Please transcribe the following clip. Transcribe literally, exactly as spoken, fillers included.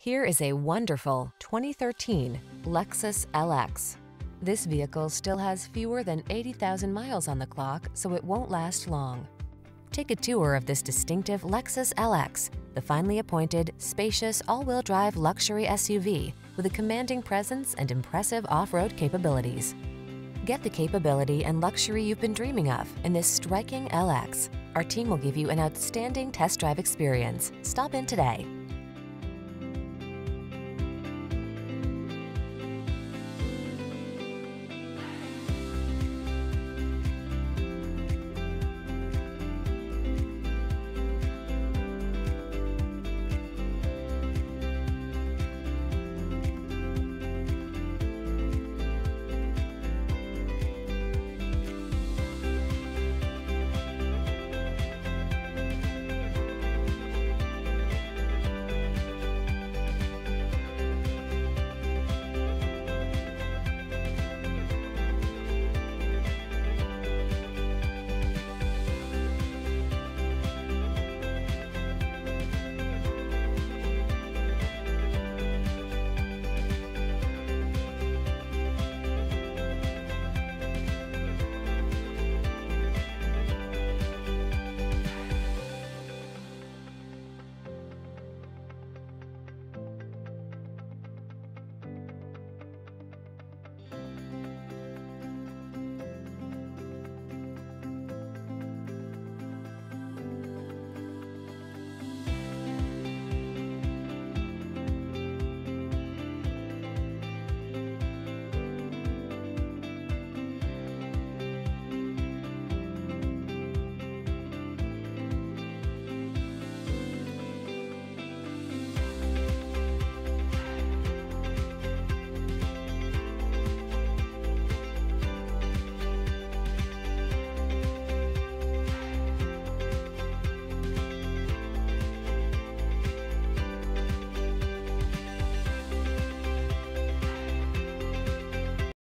Here is a wonderful twenty thirteen Lexus L X. This vehicle still has fewer than eighty thousand miles on the clock, so it won't last long. Take a tour of this distinctive Lexus L X, the finely appointed, spacious, all-wheel drive luxury S U V with a commanding presence and impressive off-road capabilities. Get the capability and luxury you've been dreaming of in this striking L X. Our team will give you an outstanding test drive experience. Stop in today.